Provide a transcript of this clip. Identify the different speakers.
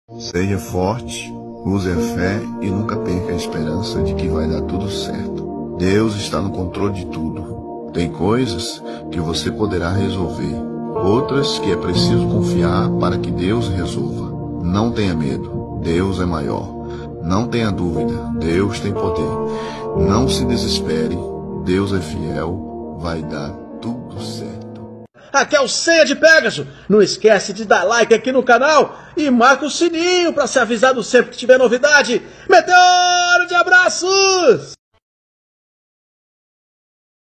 Speaker 1: Seja forte, use a fé e nunca perca a esperança de que vai dar tudo certo. Deus está no controle de tudo. Tem coisas que você poderá resolver, outras que é preciso confiar para que Deus resolva. Não tenha medo, Deus é maior. Não tenha dúvida, Deus tem poder. Não se desespere, Deus é fiel, vai dar tudo certo.
Speaker 2: Aqui é o Senha de Pegasus. Não esquece de dar like aqui no canal e marca o sininho para ser avisado sempre que tiver novidade. Meteoro de abraços!